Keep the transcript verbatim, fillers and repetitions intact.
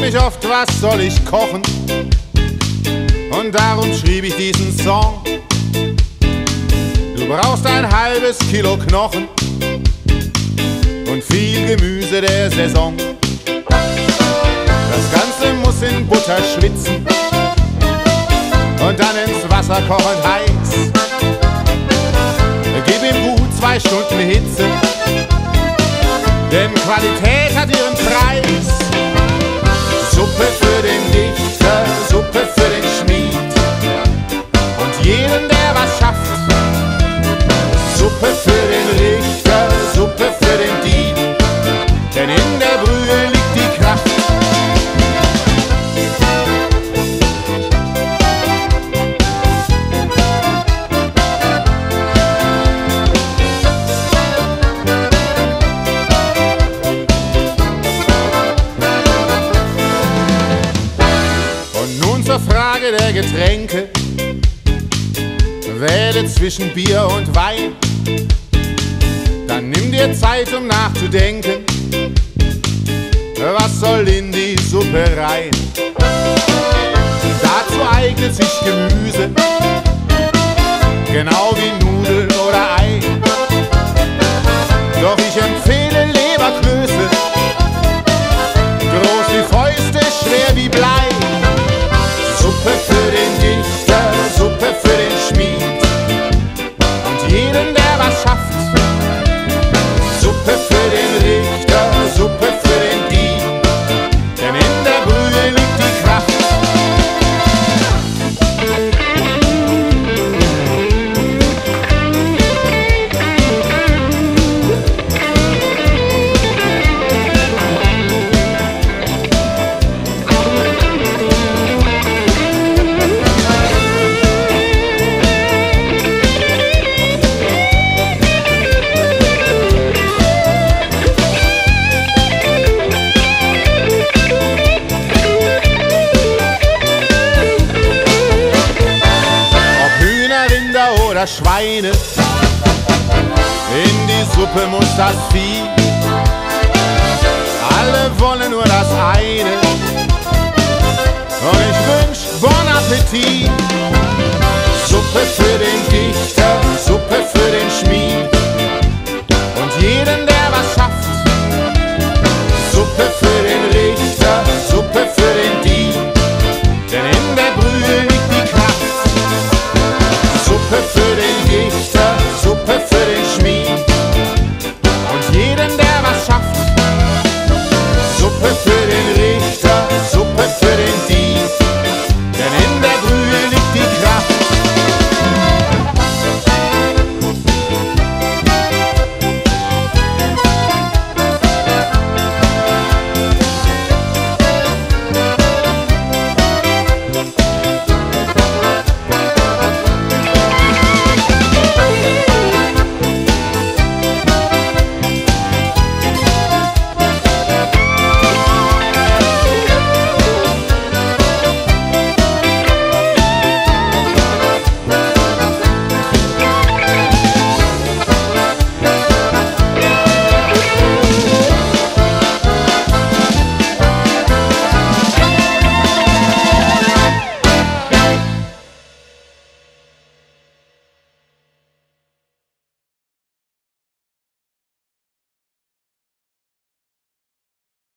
mich oft, was soll ich kochen? Und darum schrieb ich diesen Song. Du brauchst ein halbes Kilo Knochen und viel Gemüse der Saison. Das Ganze muss in Butter schwitzen und dann ins Wasser kochend heiß. Gib ihm gut zwei Stunden Hitze, denn Qualität hat ihren Preis. Suppe für den Dichter, Suppe für den Schmied und jeden, der was schafft. Suppe für den Richter, Suppe für den Dieb, denn in der Brühe liegt die Kraft. Zur Frage der Getränke, wähle zwischen Bier und Wein, dann nimm dir Zeit, um nachzudenken, was soll in die Suppe rein. Dazu eignet sich Gemüse, genau wie Nudeln oder Ei, doch ich empfehle Leberklöße, groß wie Fäuste, schwer wie Blei. Suppe für den Dichter, Suppe für den Schmied und jeden, der was schafft. Suppe für den Richter, Suppe für den Dieb, denn in der Brühe liegt die Kraft. Oder Schweine, in die Suppe muss das Vieh. Alle wollen nur das eine und ich wünsch Bon Appetit. Suppe für den Dichter, Suppe für den Schmied